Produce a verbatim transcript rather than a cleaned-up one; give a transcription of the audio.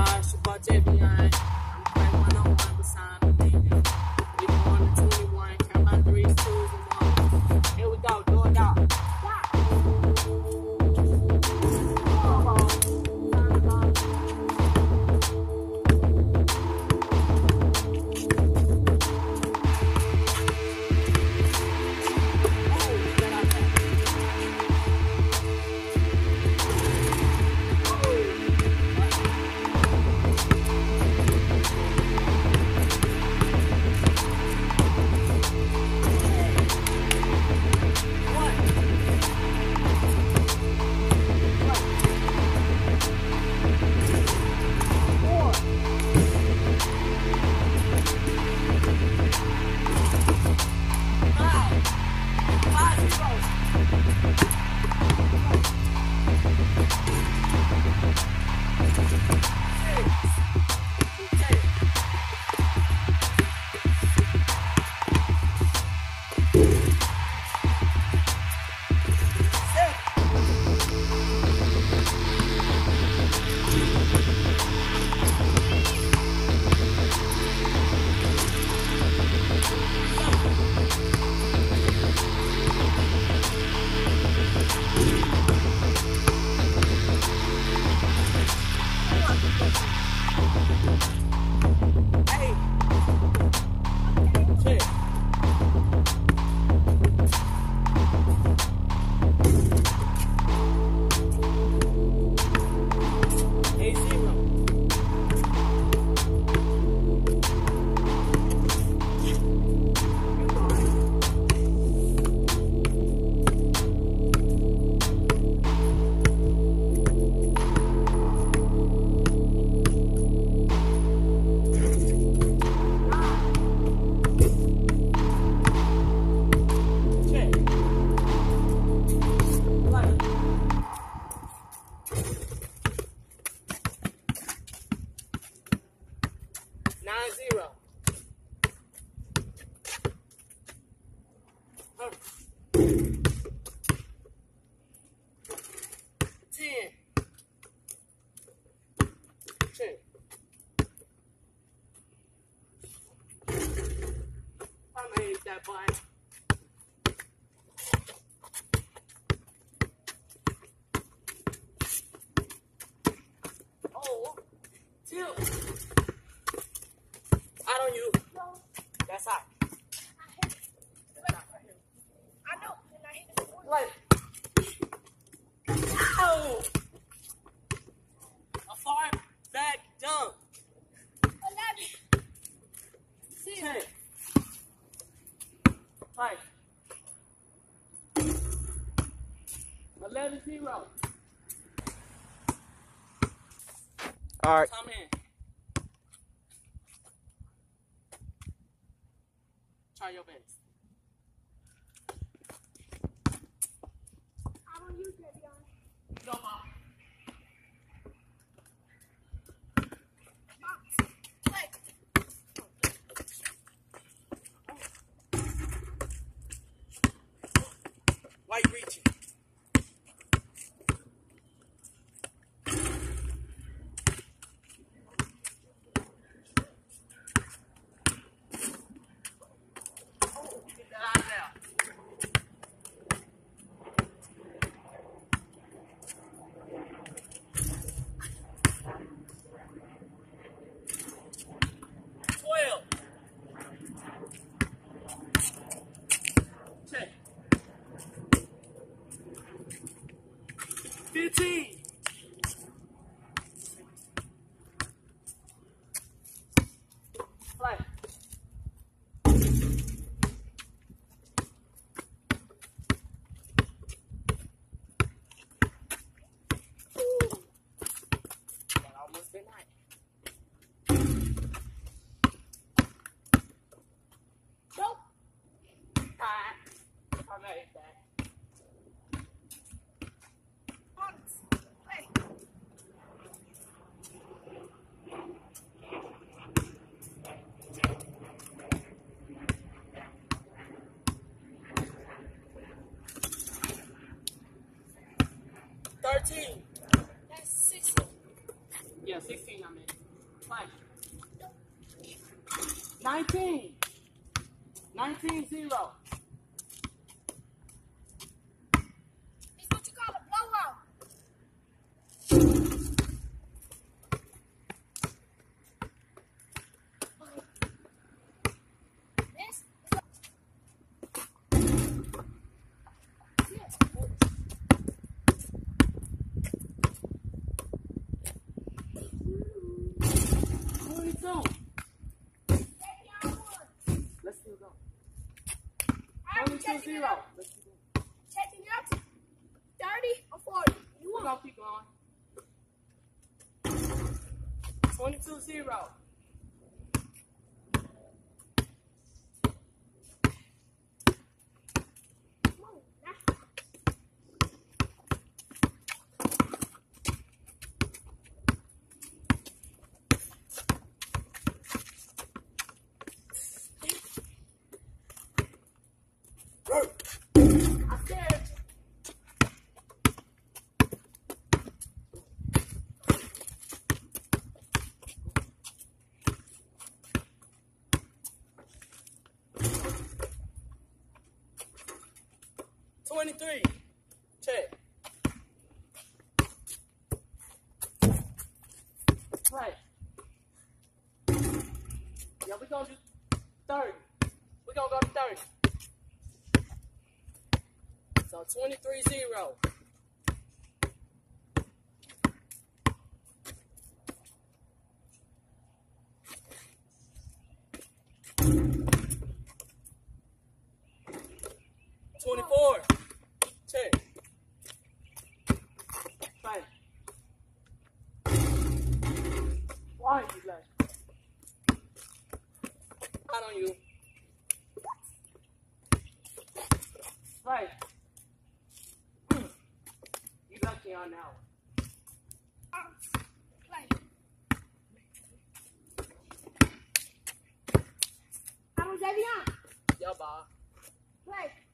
y'all, it's your boy Jaymoney. I'm playing one on one beside me. We going to twenty-one, count my threes, twos, and ones. Here we go, do it out. Nine zero. Huh. Ten. Ten. I'm gonna hit that button. Oh, two. Out on you. No. That's hot. I hit it. I know. And I hit it before. Like, ow! A far back dunk. Eleven. Ten. Five. Eleven zero. All right. Come in. Try your best. I don't use Devion. Go, Mom. Why you reaching? fifteen. Play. Ooh. That almost been nice. Nope. Alright. I made that. thirteen. That's sixteen. Yeah, sixteen I mean. Five. Nineteen. Nineteen zero. It's what you call a blowout. This is Twenty-two. Let's still go. Twenty-two zero. Let's keep going. checking it up to thirty or forty. You We're want? gonna keep going. Twenty-two zero. Come on, now. I said. Twenty-three. Check. Right. Yeah, we're gonna do thirty. We're gonna go to thirty. So twenty-three zero. Twenty-four. Check. Five. Why are you like? Out on you. Right. You lucky on that one. Um, play. I'm Xavier. Yeah, Bob. Play.